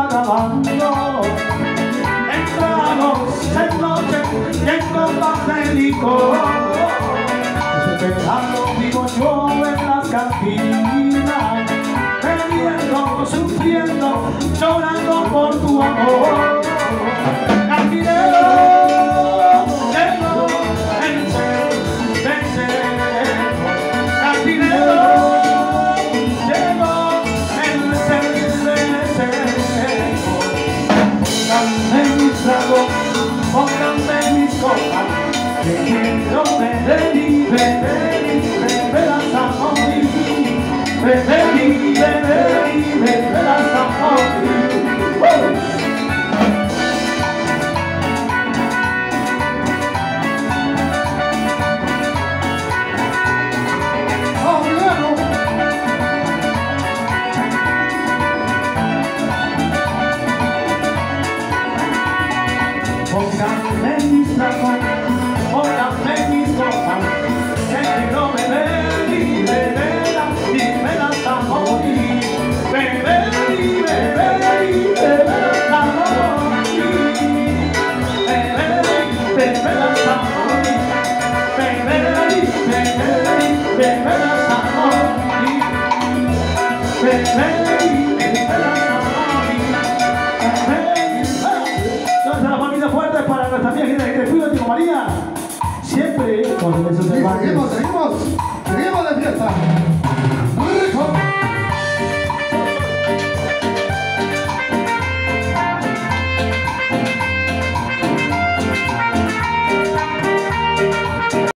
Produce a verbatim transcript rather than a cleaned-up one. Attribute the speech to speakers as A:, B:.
A: acabando. Entramos en noche y en copas de licor. Esperando vivo yo en las cantinas, bebiendo, sufriendo, llorando por tu amor. Cantinero, tengo el ser, vencer. Cantinero, tengo el ser, vencer. Pónganme mis tragos, pónganme mis copas, que quiero beber y beber y beber hasta morir. Beber y beber y beber hasta morir. ¡Oh! Pónganme mis tragos, pónganme mis copas, que quiero beber y beber y beber hasta morir. Beber y beber y beber hasta morir. Beber y beber hasta morir. Beber y beber y beber hasta morir. Beber y beber hasta morir. Entonces la familia fuerte para nuestra amiga que te cuida, Diego María. Siempre con besos de
B: Seguimos, seguimos, seguimos de fiesta.